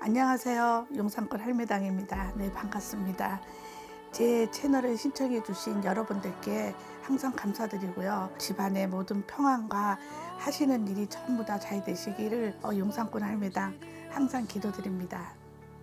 안녕하세요. 용산권 할매당입니다. 네, 반갑습니다. 제 채널을 신청해 주신 여러분들께 항상 감사드리고요. 집안의 모든 평안과 하시는 일이 전부 다 잘 되시기를 용산권 할매당 항상 기도드립니다.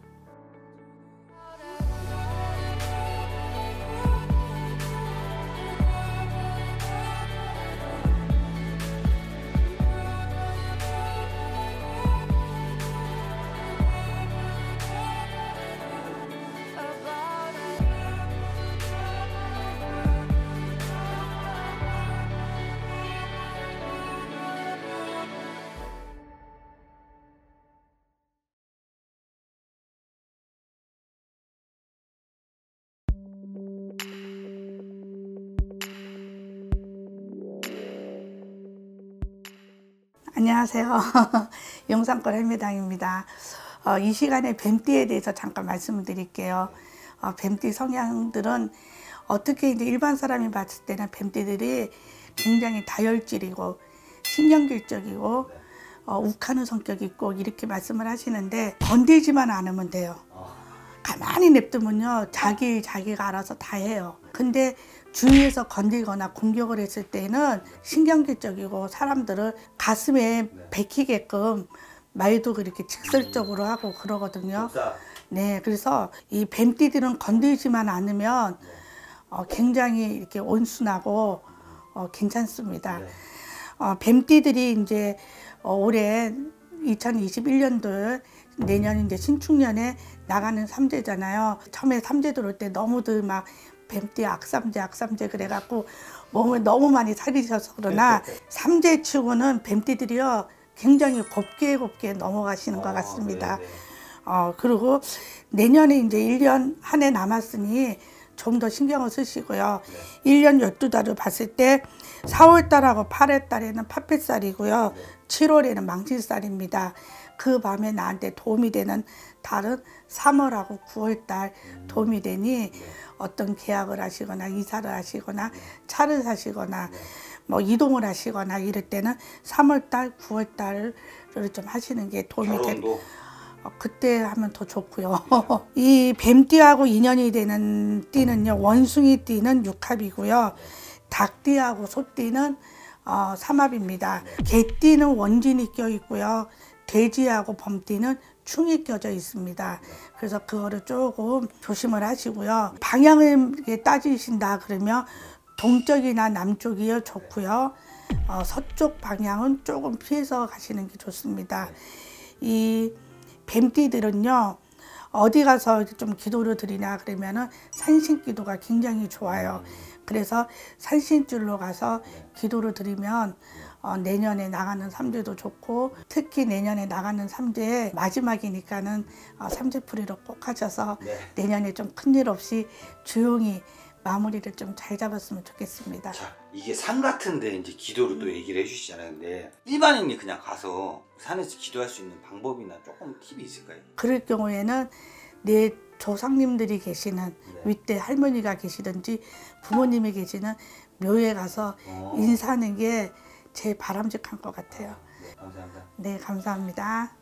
안녕하세요. 용산권 할매당입니다. 이 시간에 뱀띠에 대해서 잠깐 말씀을 드릴게요. 뱀띠 성향들은 어떻게 이제 일반 사람이 봤을 때는 뱀띠들이 굉장히 다혈질이고 신경질적이고 욱하는 성격이 있고 이렇게 말씀을 하시는데 건들지만 않으면 돼요. 가만히 냅두면요 자기가 알아서 다 해요. 근데 주위에서 건들거나 공격을 했을 때는 신경질적이고 사람들을 가슴에 베끼게끔 말도 그렇게 직설적으로 하고 그러거든요. 네, 그래서 이 뱀띠들은 건들지만 않으면 굉장히 이렇게 온순하고 괜찮습니다. 뱀띠들이 이제 올해 2021년도 내년 이제 신축년에 나가는 삼재잖아요. 처음에 삼재 들어올 때 너무들 막 뱀띠 악삼재 그래갖고 몸을 너무 많이 살리셔서 그러나 삼재 치고는 뱀띠들이요 굉장히 곱게 넘어가시는 것 같습니다. 그리고 내년에 이제 1년 한 해 남았으니 좀 더 신경을 쓰시고요. 1년 12달을 봤을 때 4월달하고 8월달에는 파펫살이고요. 7월에는 망신살입니다. 그 밤에 나한테 도움이 되는 달은 3월하고 9월달 도움이 되니 어떤 계약을 하시거나 이사를 하시거나 차를 사시거나 뭐 이동을 하시거나 이럴 때는 3월달, 9월달을 좀 하시는 게 도움이 됩니다. 그때 하면 더 좋고요. 이 뱀띠하고 인연이 되는 띠는요, 원숭이 띠는 육합이고요. 닭띠하고 소띠는 삼합입니다. 개띠는 원진이 껴 있고요. 돼지하고 범띠는 충이 껴져 있습니다. 그래서 그거를 조금 조심을 하시고요. 방향을 따지신다 그러면 동쪽이나 남쪽이요 좋고요. 서쪽 방향은 조금 피해서 가시는 게 좋습니다. 이 뱀띠들은요 어디 가서 좀 기도를 드리냐 그러면은 산신기도가 굉장히 좋아요. 그래서 산신줄로 가서 기도를 드리면 내년에 나가는 삼재도 좋고 특히 내년에 나가는 삼재 마지막이니까는 삼재풀이로 꼭 하셔서 내년에 좀 큰일 없이 조용히 마무리를 좀 잘 잡았으면 좋겠습니다. 자, 이게 산 같은데 이제 기도를 또 얘기를 해주시잖아요. 근데 일반인이 그냥 가서 산에서 기도할 수 있는 방법이나 조금 팁이 있을까요? 그럴 경우에는 내 조상님들이 계시는 윗대 할머니가 계시든지 부모님이 계시는 묘에 가서 인사하는 게 제일 바람직한 것 같아요. 네, 감사합니다. 네, 감사합니다.